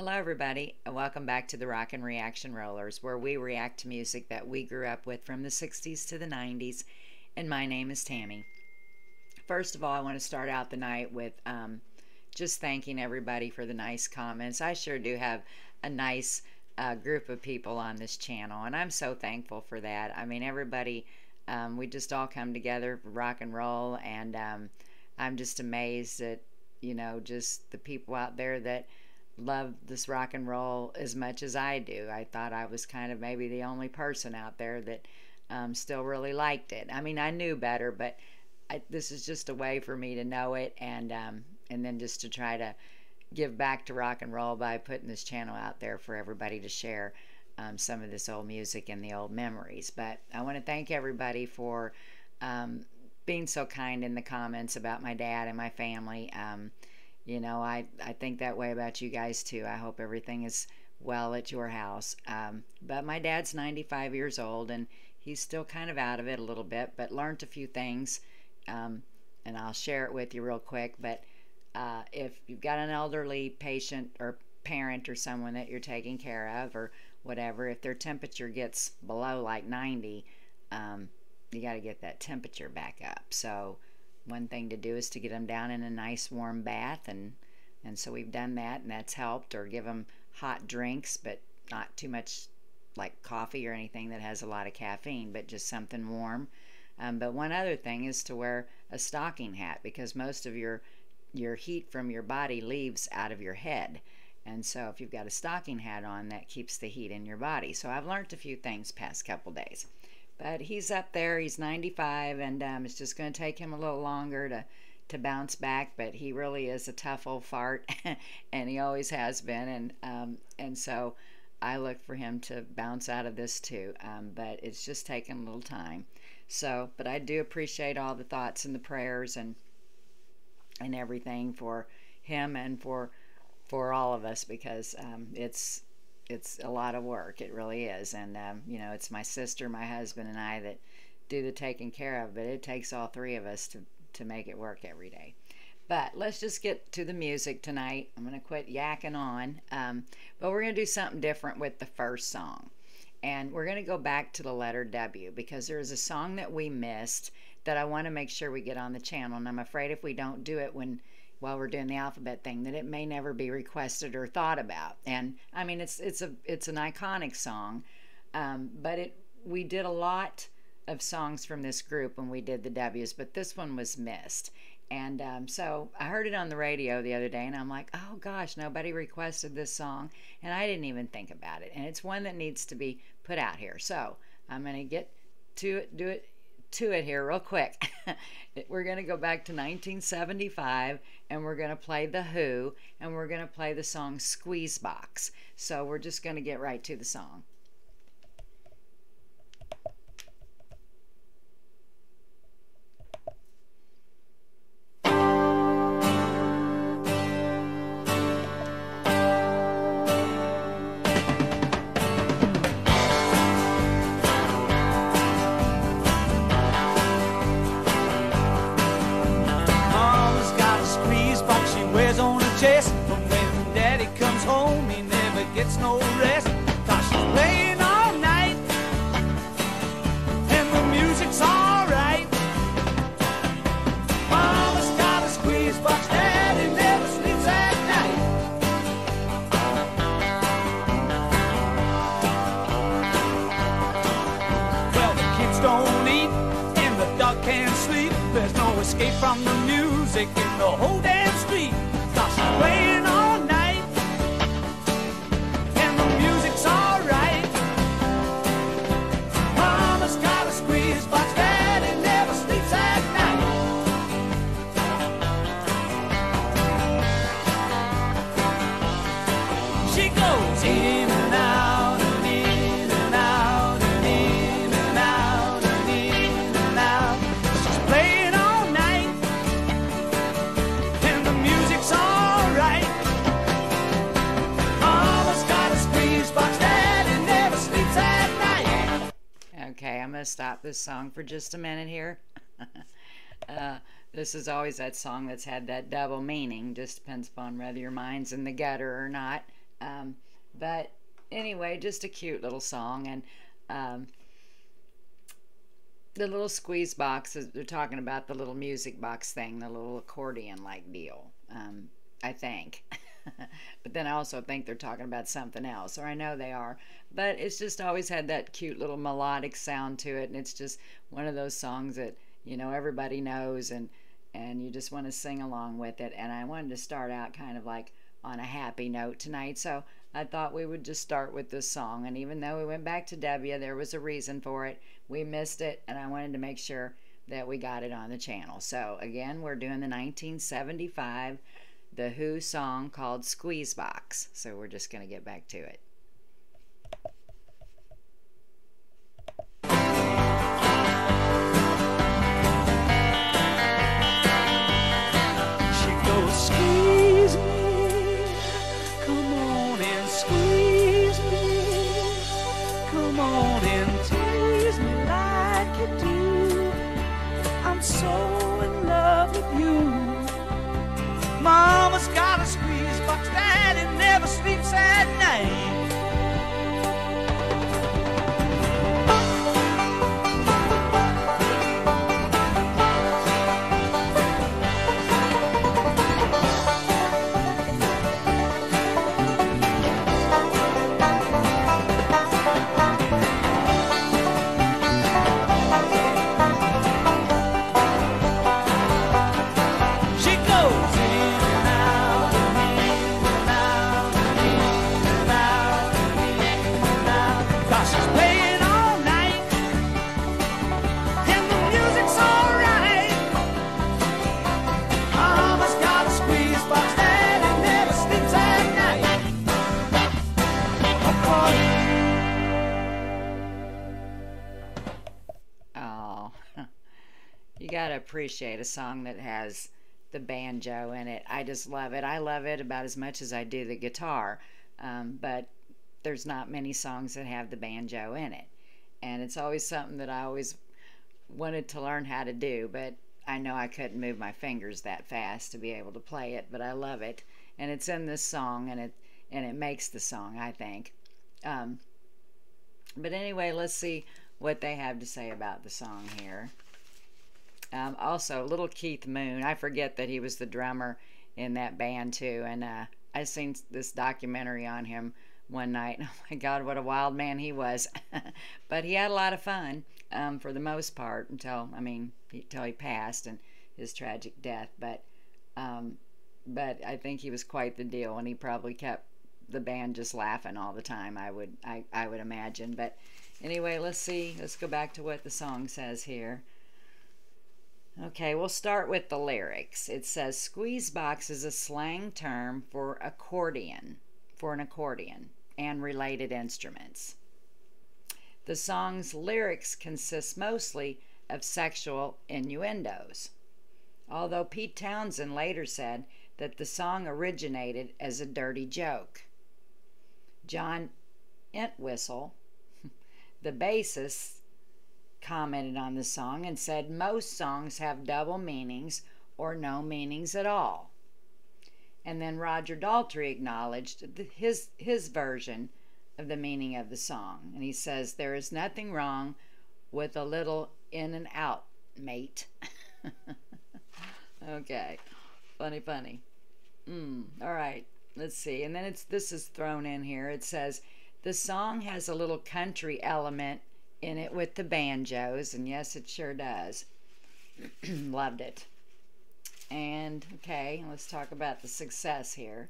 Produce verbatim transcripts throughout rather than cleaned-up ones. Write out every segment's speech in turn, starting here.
Hello everybody, and welcome back to the Rockin' Reaction Rollers, where we react to music that we grew up with from the sixties to the nineties, and my name is Tammy. First of all, I want to start out the night with um, just thanking everybody for the nice comments. I sure do have a nice uh, group of people on this channel, and I'm so thankful for that. I mean, everybody, um, we just all come together for rock and roll, and um, I'm just amazed at, you know, just the people out there that love this rock and roll as much as I do. I thought I was kind of maybe the only person out there that um, still really liked it. I mean, I knew better, but I, this is just a way for me to know it, and um, and then just to try to give back to rock and roll by putting this channel out there for everybody to share um, some of this old music and the old memories. But I want to thank everybody for um, being so kind in the comments about my dad and my family. Um, You know, I, I think that way about you guys too. I hope everything is well at your house. Um, but my dad's ninety-five years old, and he's still kind of out of it a little bit, but learned a few things. Um, and I'll share it with you real quick. But uh, if you've got an elderly patient or parent or someone that you're taking care of or whatever, if their temperature gets below like ninety, um, you got to get that temperature back up. So one thing to do is to get them down in a nice warm bath, and and so we've done that, and that's helped. Or give them hot drinks, but not too much like coffee or anything that has a lot of caffeine, but just something warm. Um, but one other thing is to wear a stocking hat, because most of your your heat from your body leaves out of your head, and so if you've got a stocking hat on, that keeps the heat in your body. So I've learned a few things past couple days. But he's up there, he's ninety-five, and um, it's just going to take him a little longer to, to bounce back, but he really is a tough old fart, and he always has been, and um, and so I look for him to bounce out of this too, um, but it's just taking a little time. So, but I do appreciate all the thoughts and the prayers and and everything for him and for for all of us, because um, it's it's a lot of work. It really is. And um, you know, it's my sister, my husband, and I that do the taking care of, but it takes all three of us to to make it work every day. But let's just get to the music tonight. I'm going to quit yakking on, um, but we're going to do something different with the first song, and we're going to go back to the letter W, because there is a song that we missed that I want to make sure we get on the channel, and I'm afraid if we don't do it when while we're doing the alphabet thing, that it may never be requested or thought about. And I mean, it's it's a it's an iconic song, um, but it we did a lot of songs from this group when we did the W's, but this one was missed. And um, so I heard it on the radio the other day, and I'm like, oh gosh, nobody requested this song, and I didn't even think about it. And it's one that needs to be put out here. So I'm gonna get to it, do it to it here real quick. We're going to go back to nineteen seventy-five, and we're going to play The Who, and we're going to play the song SQUEEZEBOX. So we're just going to get right to the song. But when daddy comes home, he never gets no rest, 'cause she's playing all night, and the music's alright. Mama's got a squeeze box, daddy never sleeps at night. Well, the kids don't eat, and the dog can't sleep. There's no escape from the music in the whole damn street. Playing all night, and the music's alright. Mama's got a squeeze box, daddy never sleeps at night. She goes in and out, and in and out, and in and out, and in and out. She's playing all night, and the music's alright. Okay, I'm going to stop this song for just a minute here. uh, this is always that song that's had that double meaning. Just depends upon whether your mind's in the gutter or not. Um, but anyway, just a cute little song. And um, the little squeeze box, they're talking about the little music box thing, the little accordion like deal, um, I think. But then I also think they're talking about something else, or I know they are. But it's just always had that cute little melodic sound to it, and it's just one of those songs that, you know, everybody knows, and and you just want to sing along with it. And I wanted to start out kind of like on a happy note tonight, so I thought we would just start with this song. And even though we went back to W, there was a reason for it. We missed it, and I wanted to make sure that we got it on the channel. So again, we're doing the nineteen seventy-five The Who song called SQUEEZEBOX. So we're just going to get back to it. She goes, squeeze me, come on and squeeze me, come on and tease me like you do. I'm so in love with you. Mama's got a squeeze box, Daddy never sleeps at night. Gotta appreciate a song that has the banjo in it. I just love it. I love it about as much as I do the guitar, um, but there's not many songs that have the banjo in it, and it's always something that I always wanted to learn how to do, but I know I couldn't move my fingers that fast to be able to play it. But I love it, and it's in this song, and it and it makes the song, I think. Um, but anyway, let's see what they have to say about the song here. Um, also, little Keith Moon, I forget that he was the drummer in that band too, and uh, I seen this documentary on him one night. Oh my God, what a wild man he was. But he had a lot of fun um, for the most part until, I mean, until he passed and his tragic death. But um, but I think he was quite the deal, and he probably kept the band just laughing all the time, I would I, I would imagine. But anyway, let's see. Let's go back to what the song says here. Okay, we'll start with the lyrics. It says, SQUEEZEBOX is a slang term for accordion, for an accordion, and related instruments. The song's lyrics consist mostly of sexual innuendos, although Pete Townsend later said that the song originated as a dirty joke. John Entwistle, the bassist, commented on the song and said most songs have double meanings or no meanings at all. And then Roger Daltrey acknowledged his his version of the meaning of the song, and he says, there is nothing wrong with a little in and out, mate. Okay, funny funny. Mm, all right, let's see. And then it's this is thrown in here. It says the song has a little country element in it with the banjos, and yes, it sure does. Loved it. And okay, let's talk about the success here.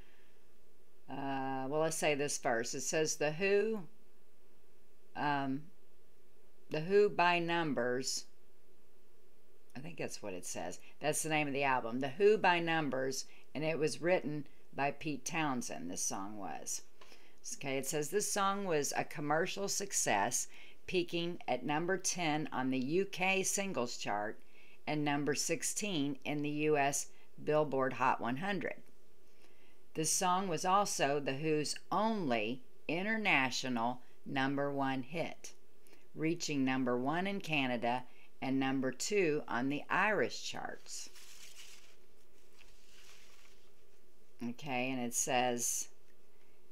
Uh, well, let's say this first. It says the Who, um, the Who by Numbers. I think that's what it says. That's the name of the album, The Who by Numbers, and it was written by Pete Townsend. This song was. Okay, it says this song was a commercial success, peaking at number ten on the U K singles chart and number sixteen in the U S Billboard Hot one hundred. The song was also The Who's only international number one hit, reaching number one in Canada and number two on the Irish charts. Okay, and it says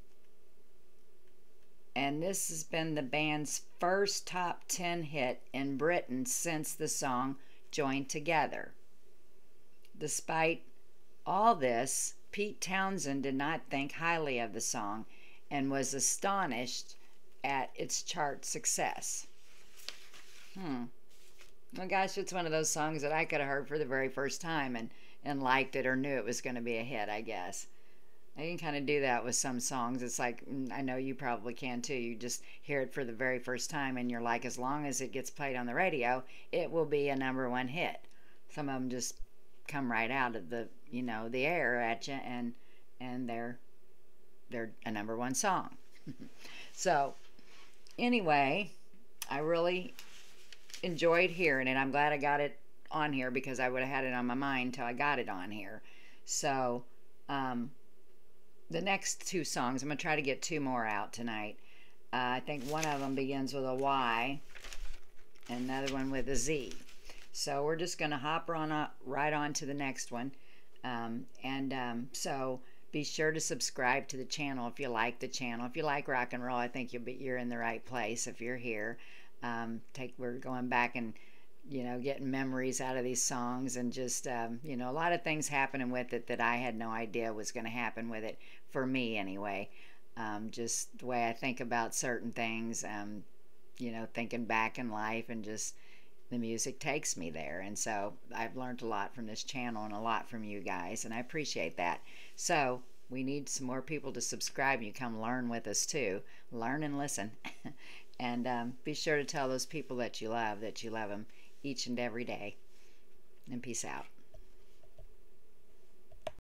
And this has been the band's first top ten hit in Britain since the song Joined Together. Despite all this, Pete Townsend did not think highly of the song and was astonished at its chart success. Hmm. Well, gosh, it's one of those songs that I could have heard for the very first time and, and liked it or knew it was going to be a hit, I guess. I can kind of do that with some songs. It's like, I know you probably can too. You just hear it for the very first time and you're like, as long as it gets played on the radio, it will be a number one hit. Some of them just come right out of the, you know, the air at you, and and they're they're a number one song. So anyway, I really enjoyed hearing it. I'm glad I got it on here because I would have had it on my mind till I got it on here. So um, the next two songs, I'm going to try to get two more out tonight. Uh, I think one of them begins with a Y and another one with a Z. So we're just going to hop on up, right on to the next one. Um, and um, so be sure to subscribe to the channel if you like the channel. If you like rock and roll, I think you'll be, you're in the right place if you're here. Um, take we're going back and, you know, getting memories out of these songs, and just, um, you know, a lot of things happening with it that I had no idea was going to happen with it, for me anyway. Um, just the way I think about certain things, um, you know, thinking back in life, and just the music takes me there. And so I've learned a lot from this channel and a lot from you guys, and I appreciate that. So we need some more people to subscribe. You come learn with us too. Learn and listen. And um, be sure to tell those people that you love that you love them each and every day. And peace out.